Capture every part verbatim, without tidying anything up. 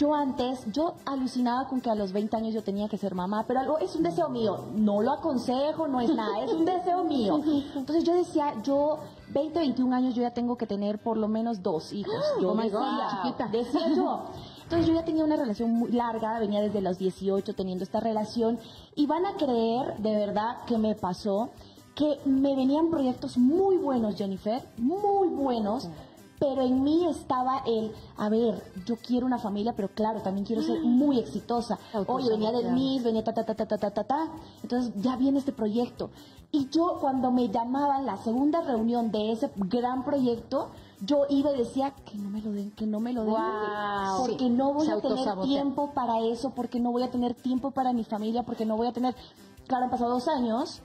yo antes, yo alucinaba con que a los veinte años yo tenía que ser mamá, pero algo es un deseo mío, no lo aconsejo, no es nada, es un deseo mío. Entonces yo decía, yo veinte, veintiún años yo ya tengo que tener por lo menos dos hijos. Yo Oh my decía, God, chiquita. decía yo. Entonces yo ya tenía una relación muy larga, venía desde los dieciocho teniendo esta relación y van a creer de verdad que me pasó que me venían proyectos muy buenos, Jennifer, muy buenos, pero en mí estaba el, a ver, yo quiero una familia, pero claro, también quiero ser muy exitosa. Oye, venía del Miss, venía ta, ta, ta, ta, ta, ta, ta, ta. Entonces ya viene este proyecto. Y yo cuando me llamaban la segunda reunión de ese gran proyecto, yo iba y decía que no me lo den, que no me lo den, Wow. porque Sí, no voy se a tener autosabotea. tiempo para eso, porque no voy a tener tiempo para mi familia, porque no voy a tener, claro, han pasado dos años.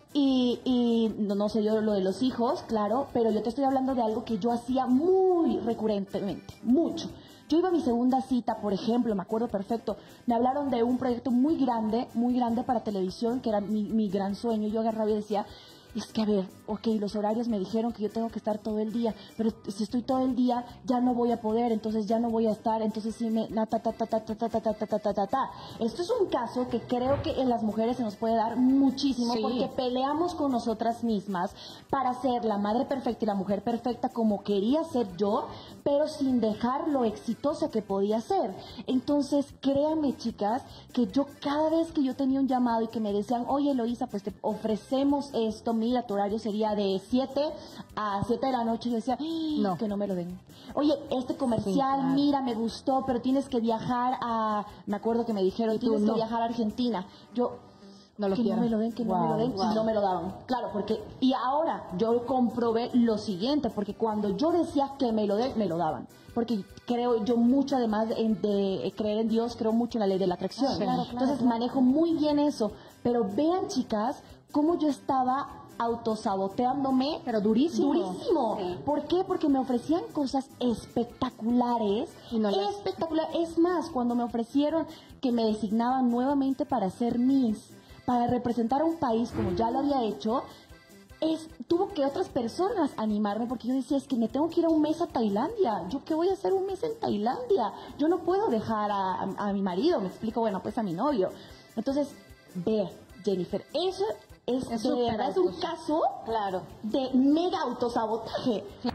Y, y no, no sé yo lo de los hijos, claro, pero yo te estoy hablando de algo que yo hacía muy recurrentemente, mucho. Yo iba a mi segunda cita, por ejemplo, me acuerdo perfecto, me hablaron de un proyecto muy grande, muy grande para televisión, que era mi, mi gran sueño. Yo agarraba y decía, es que a ver, ok, los horarios me dijeron que yo tengo que estar todo el día, pero si estoy todo el día ya no voy a poder, entonces ya no voy a estar, entonces sí me... Ta, ta, ta, ta, ta, ta, ta, ta, ta, ta, ta, ta, ta. Esto es un caso que creo que en las mujeres se nos puede dar muchísimo, Sí. porque peleamos con nosotras mismas para ser la madre perfecta y la mujer perfecta como quería ser yo, pero sin dejar lo exitosa que podía ser. Entonces, créanme, chicas, que yo cada vez que yo tenía un llamado y que me decían, oye, Eloísa, pues te ofrecemos esto, mira, tu horario sería de siete a siete de la noche, yo decía, No. que no me lo den. Oye, este comercial, Sí, claro. mira, me gustó, pero tienes que viajar a, me acuerdo que me dijeron, Y tú, tienes no. que viajar a Argentina. Yo, No lo que quiero. no me lo den, que no me lo Wow, den, wow. y no me lo daban. Claro, porque, y ahora yo comprobé lo siguiente, porque cuando yo decía que me lo den, me lo daban. Porque creo yo mucho, además de, de creer en Dios, creo mucho en la ley de la atracción. Sí. Claro, claro, Entonces claro. manejo muy bien eso. Pero vean, chicas, cómo yo estaba autosaboteándome, Pero durísimo. durísimo. Sí. ¿Por qué? Porque me ofrecían cosas espectaculares, Y no las- espectacular. Es más, cuando me ofrecieron que me designaban nuevamente para ser Miss, para representar a un país como ya lo había hecho, es, tuvo que otras personas animarme, porque yo decía, es que me tengo que ir a un mes a Tailandia. ¿Yo qué voy a hacer un mes en Tailandia? Yo no puedo dejar a, a, a mi marido, me explico, bueno, pues a mi novio. Entonces, ve, Jennifer, eso es, Es de súper verdad es un autos- caso Claro. de mega autosabotaje.